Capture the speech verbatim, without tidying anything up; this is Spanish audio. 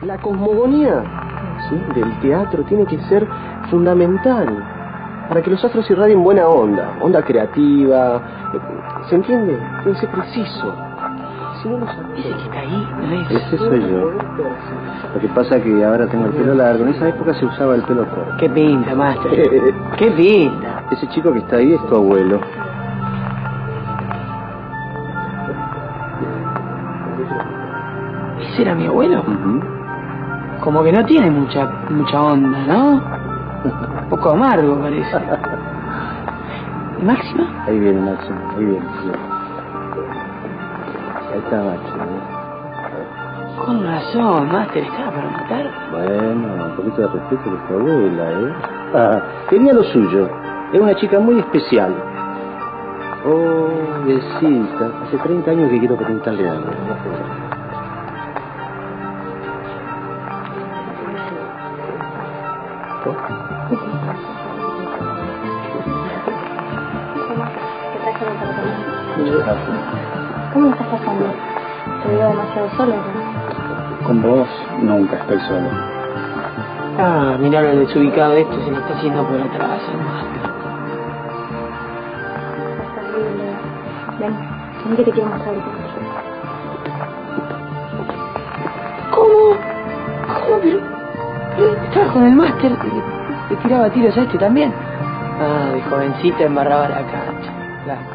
La cosmogonía, ¿sí?, del teatro tiene que ser fundamental para que los astros irradien buena onda, onda creativa. ¿Se entiende? Tiene que ser preciso. Si no, no sabes. Ese que está ahí, ¿no es? Ese soy yo. Lo que pasa es que ahora tengo el pelo largo. En esa época se usaba el pelo corto. Qué pinta, maestro. Qué pinta. Ese chico que está ahí es tu abuelo. ¿Ese era mi abuelo? Uh-huh. Como que no tiene mucha mucha onda, ¿no? Un poco amargo parece. ¿Y Máxima? Ahí viene Máxima, ahí viene. Ahí, viene. Ahí está Máxima. ¿eh? Con razón, Máster, ¿estaba para matar? Bueno, un poquito de respeto de tu abuela, ¿eh? Ah, tenía lo suyo. Es una chica muy especial. Oh, besita. Hace treinta años que quiero preguntarle algo. Muchas gracias. ¿Cómo estás pasando? Te veo demasiado solo, ¿no? Con vos nunca estoy solo. Ah, mirá lo desubicado de esto, se le está haciendo por atrás al Máster. Es terrible. Ven, ven que te quiero mostrar algo. ¿Cómo? ¿Cómo? Pero... ¿Estabas con el Máster? ¿Le, le tiraba tiros a este también? Ah, de jovencita embarraba la cancha. Claro.